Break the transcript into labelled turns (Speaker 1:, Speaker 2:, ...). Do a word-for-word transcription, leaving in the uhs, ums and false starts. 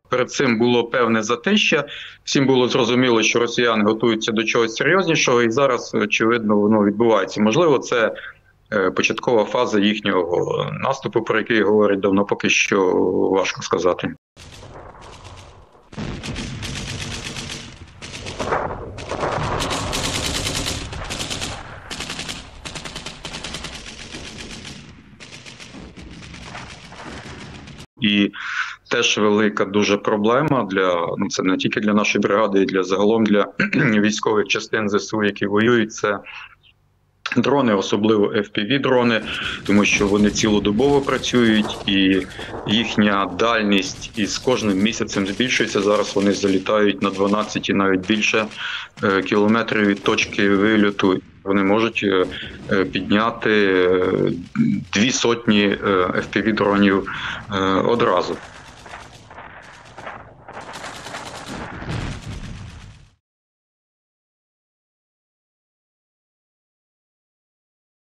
Speaker 1: Перед цим було певне затища, всім було зрозуміло, що росіяни готуються до чогось серйознішого, і зараз, очевидно, воно відбувається. Можливо, це початкова фаза їхнього наступу, про який говорять давно, поки що важко сказати. І теж велика дуже проблема для, ну це не тільки для нашої бригади, і для загалом для військових частин ЗСУ, які воюють, це дрони, особливо еф пі ві-дрони, тому що вони цілодобово працюють і їхня дальність із кожним місяцем збільшується. Зараз вони залітають на дванадцять і навіть більше кілометрів від точки вильоту. Вони можуть підняти дві сотні еф пі ві-дронів одразу.